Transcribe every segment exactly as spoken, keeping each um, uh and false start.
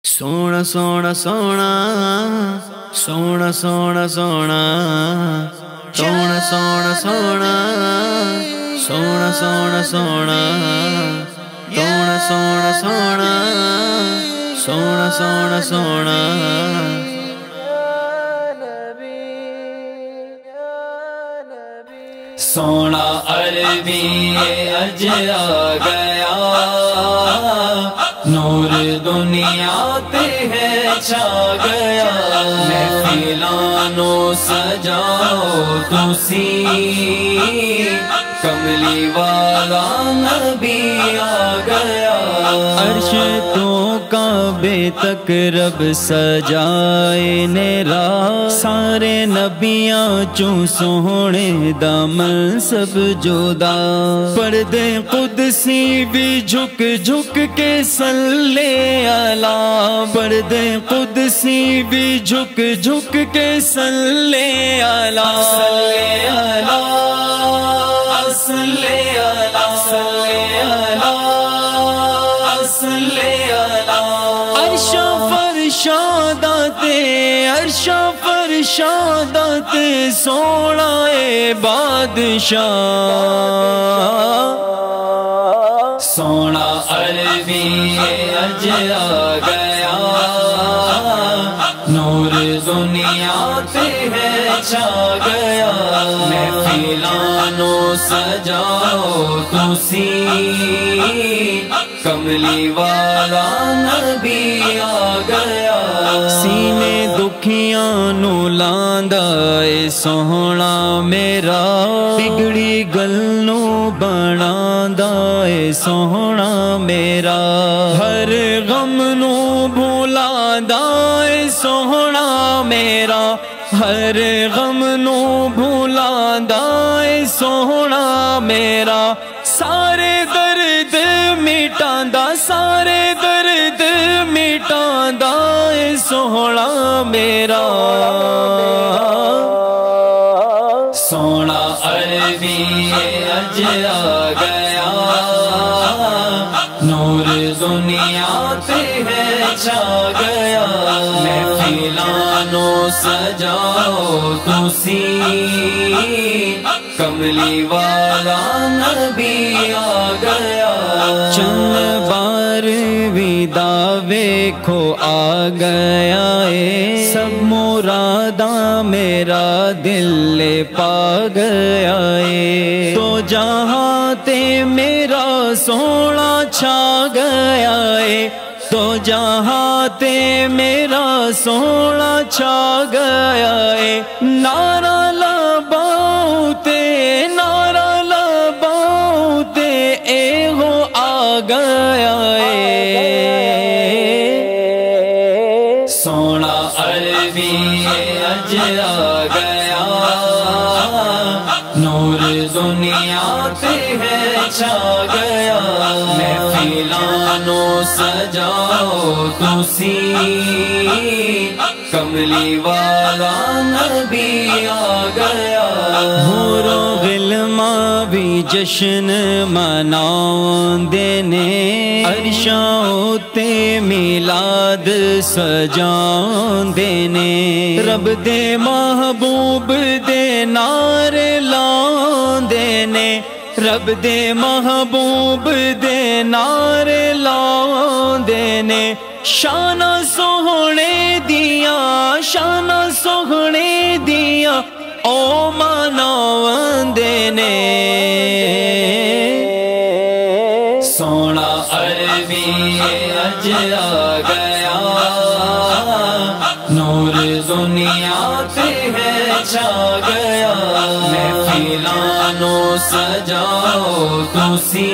सोना सोना सोना सोना सोना सोना सोना सोना सोना सोना सोना सोना सोना सोना सोना सोना सोना सोना सोना अरबी अज आ गया, नूर दुनिया पे है छा गया। महफिलानो सजाओ तुसी, कमली वाला नबी आ गया। अर्श तो काबे तक रब सजाए नेरा, सारे नबियां चों सोहणे दा मनसब जुदा। पर्दे कुदसी भी झुक झुक के सल्ले अला, पर्दे कुदसी भी झुक झुक के सल्ले अला, सल्ले अला सल्ले अला सल्ले अला सल्ले अला। अर्शा फरशादाते अर्शा फरशादाते सोना ए बादशाह। सोना अरबी अज आ गया, नूर दुनिया पे है छा गया। महफिलानो सजाओ तुसी, कमली वाला नबी आ गया। सीने दुखियां नू लांदा ए सोहना मेरा, बिगड़ी गल नू बनांदा ए सोहना मेरा। हर गम नू भुलांदा ए सोहना मेरा, हर गम नू भुलांदा ए सोहना मेरा। सारे दर्द मिटांदा सारे दर्द मिटांदा ए सोहना मेरा। सोना अरबी अज आ गया, नूर दुनिया पे है छा गया। महफिलानो सजाओ तुसी, कमली वाला नबी आ गया। चंद बार विदा वेखो आ गया ए, सब मुरादा मेरा दिल पा गया ए। तो जहाँ ते मेरा सोना छा गया ए, तो जहाँ ते मेरा सोना छा गया ए। नारा लबाऊं ते नारा लबाऊं ते ए हो आ गया ए। सोना अरबी अज आ गया, नूर दुनिया पे है छा गया। महफिलानो सजाओ तुसी, कमली वाला नबी आ गया। होरो गिलमा भी जश्न मनाउंदे ने, अर्शां ते मिलाद सजाउंदे ने। रब दे महबूब दे नारे लाउंदे ने, रब दे महबूब दे नारे लाउंदे ने। शाना सोहणे दिया शाना सोहणे दिया ओ मनावंदे ने। सोना अरबी अज आ गया, नूर दुनिया पे है छा गया। महफिलानो सजाओ तुसी,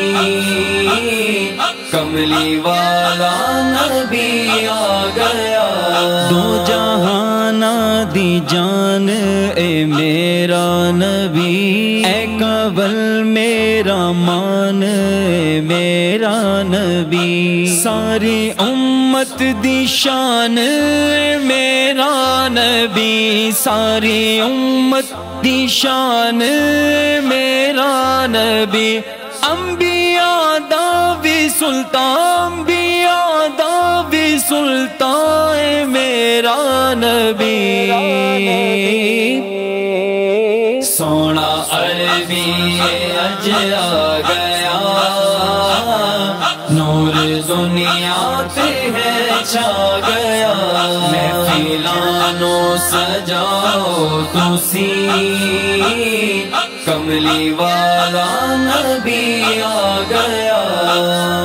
कमली वाला नबी आ गया। दो जहाना दी जान ए मेरा नबी, ए कवल मेरा मान ए मेरा नबी। सारी उम्मत दी शान ए मेरा नबी, सारी उम्मत दी शान ए मेरा नबी। अंबिया दा भी सुल्तान, अंबिया दा भी सुल्तान چلتا ہے میرا نبی سونا عربی اج آ گیا نور دنیا پہ ہے چھا گیا محفلانوں سجاؤ تسی کملی والا نبی آ گیا